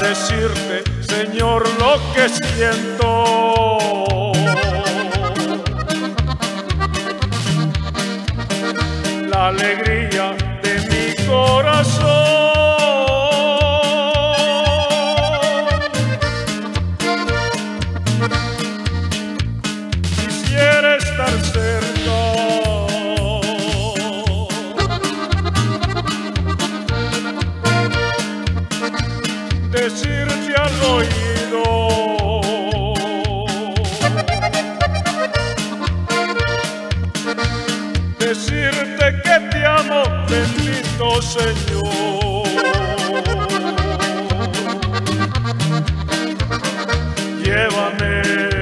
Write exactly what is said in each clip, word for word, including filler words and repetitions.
decirte, Señor, lo que siento. La alegría de mi corazón. Quisiera estar cerca, decirte al oído, decirte que te amo, bendito Señor. Llévame,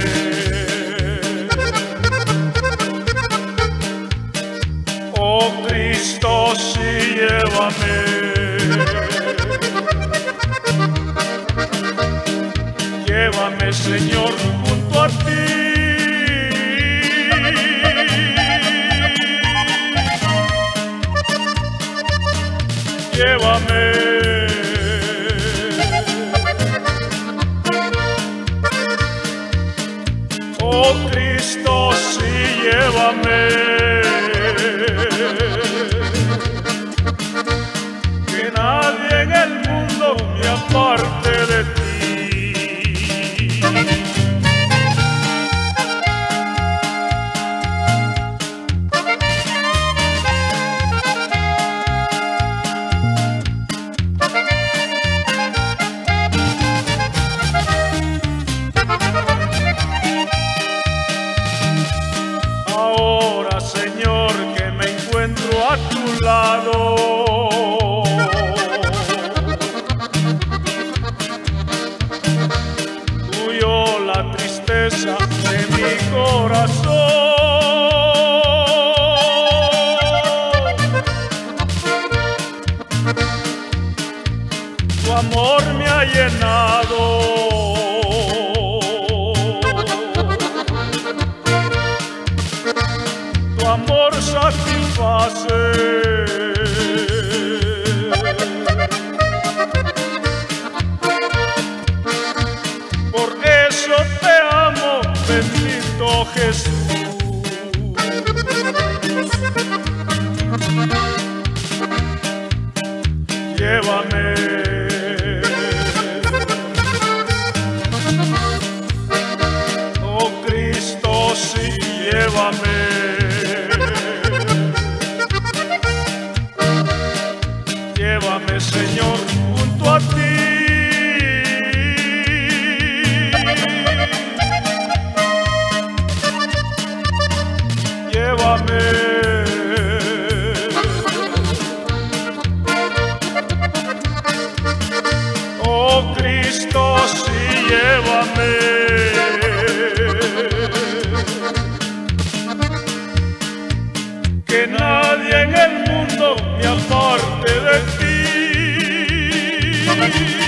oh Cristo, sí, llévame. Llévame, Señor, junto a ti. Llévame, oh Cristo, sí, llévame. Que nadie en el mundo me aparte de ti. Ahora, Señor, que me encuentro a tu lado, tuyo la tristeza de mi corazón. Tu amor me ha llenado. Tu amor satisface. Por eso te amo, bendito Jesús. Llévame, oh Cristo, sí, llévame. Llévame, Señor, junto a ti. Llévame, oh Cristo, sí, llévame. Que nadie en el mundo me aparte de ti.